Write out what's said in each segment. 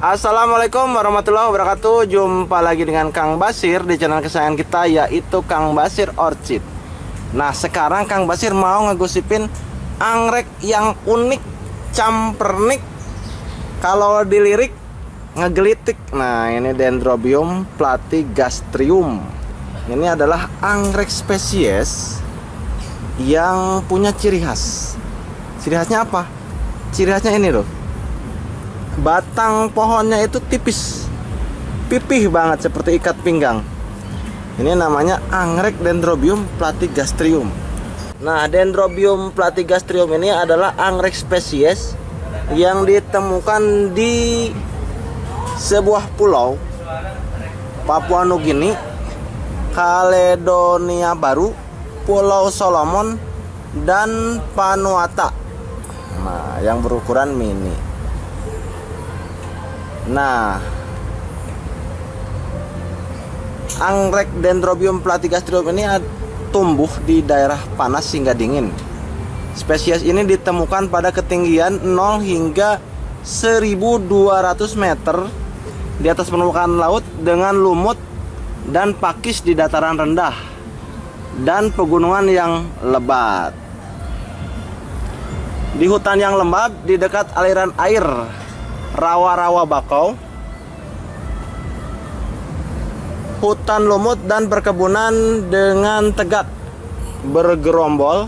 Assalamualaikum warahmatullahi wabarakatuh. Jumpa lagi dengan Kang Basir di channel kesayangan kita, yaitu Kang Basir Orchid. Nah, sekarang Kang Basir mau ngegosipin anggrek yang unik, campernik, kalau dilirik ngegelitik. Nah, ini Dendrobium platygastrium. Ini adalah anggrek spesies yang punya ciri khas. Ciri khasnya apa? Ciri khasnya ini loh, batang pohonnya itu tipis, pipih banget seperti ikat pinggang. Ini namanya anggrek Dendrobium platygastrium. Nah, Dendrobium platygastrium ini adalah anggrek spesies yang ditemukan di sebuah pulau, Papua Nugini, Kaledonia Baru, Pulau Solomon, dan Vanuatu. Nah, yang berukuran mini. Nah, anggrek Dendrobium platygastrium ini tumbuh di daerah panas hingga dingin. Spesies ini ditemukan pada ketinggian 0 hingga 1200 meter di atas permukaan laut, dengan lumut dan pakis di dataran rendah dan pegunungan yang lebat. Di hutan yang lembab di dekat aliran air, rawa-rawa bakau, hutan lumut dan perkebunan dengan tegak bergerombol,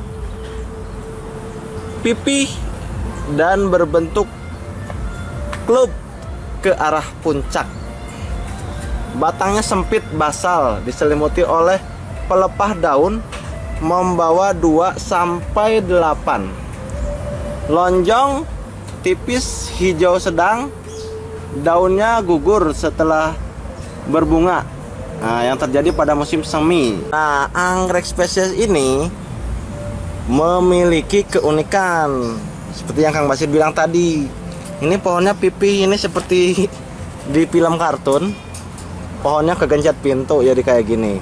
pipih dan berbentuk klub ke arah puncak. Batangnya sempit basal, diselimuti oleh pelepah daun membawa 2 sampai 8. Lonjong, tipis, hijau sedang, daunnya gugur setelah berbunga. Nah, yang terjadi pada musim semi. Nah, anggrek spesies ini memiliki keunikan seperti yang Kang Basir bilang tadi. Ini pohonnya pipih, ini seperti di film kartun. Pohonnya kegencet pintu jadi kayak gini.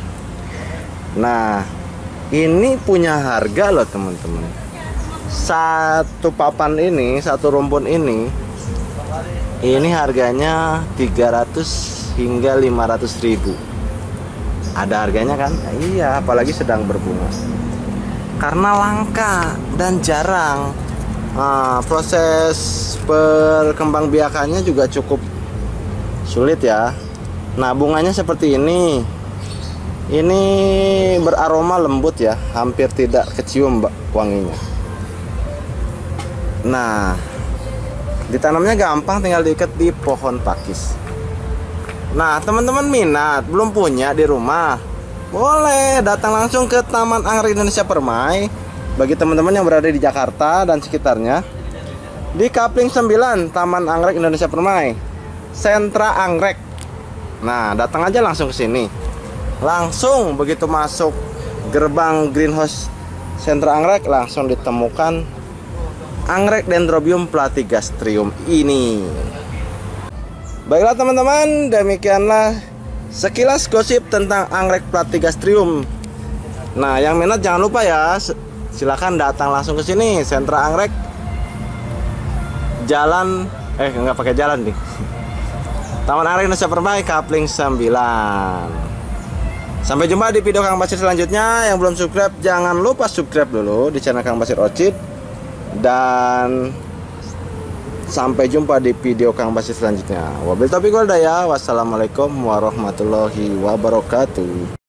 Nah, ini punya harga loh teman-teman. Satu papan ini, satu rumpun ini harganya 300 hingga 500 ribu. Ada harganya kan? Iya, apalagi sedang berbunga. Karena langka dan jarang. Nah, proses perkembangbiakannya juga cukup sulit ya. Nah, bunganya seperti ini. Ini beraroma lembut ya, hampir tidak kecium wanginya. Nah, ditanamnya gampang, tinggal diikat di pohon pakis. Nah, teman-teman minat, belum punya di rumah, boleh datang langsung ke Taman Anggrek Indonesia Permai. Bagi teman-teman yang berada di Jakarta dan sekitarnya, di Kapling 9 Taman Anggrek Indonesia Permai, sentra anggrek. Nah, datang aja langsung ke sini. Langsung begitu masuk gerbang greenhouse sentra anggrek, langsung ditemukan anggrek Dendrobium platygastrium ini. Baiklah teman-teman, demikianlah sekilas gosip tentang anggrek platygastrium. Nah, yang minat jangan lupa ya, silakan datang langsung ke sini, sentra anggrek, jalan nggak pakai jalan nih, Taman Anggrek Indonesia Permai, Kapling 9. Sampai jumpa di video Kang Basir selanjutnya. Yang belum subscribe, jangan lupa subscribe dulu di channel Kang Basir Orchid. Dan sampai jumpa di video Kang Basir selanjutnya. Wabillahi taufiq wal hidayah. Wassalamualaikum warahmatullahi wabarakatuh.